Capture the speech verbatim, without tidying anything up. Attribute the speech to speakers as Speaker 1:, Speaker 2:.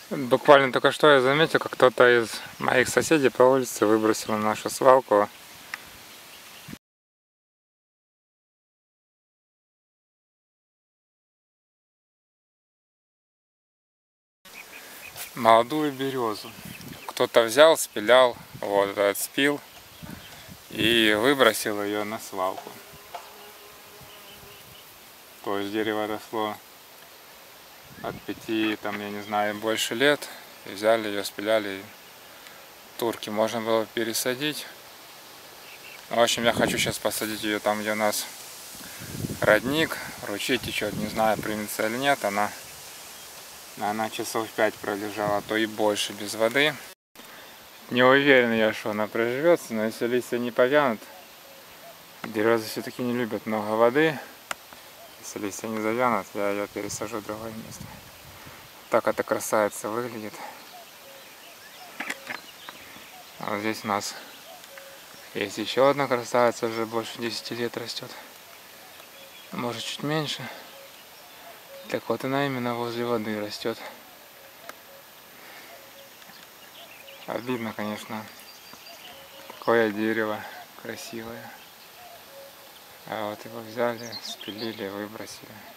Speaker 1: Буквально только что я заметил, как кто-то из моих соседей по улице выбросил на нашу свалку молодую березу. Кто-то взял, спилял, вот, отспил и выбросил ее на свалку. То есть дерево росло от пяти, там, я не знаю, больше лет. И взяли ее, спиляли. Турки можно было пересадить. В общем, я хочу сейчас посадить ее там, где у нас родник. Ручей течет, не знаю, примется или нет. Она, она часов пять пролежала, а то и больше без воды. Не уверен я, что она проживется, но если листья не повянут, березы все-таки не любят много воды. Если листья не завянут, я ее пересажу в другое место. Так эта красавица выглядит. А вот здесь у нас есть еще одна красавица, уже больше десяти лет растет. Может, чуть меньше. Так вот, она именно возле воды растет. Обидно, конечно. Такое дерево красивое. А вот его взяли, спилили, выбросили.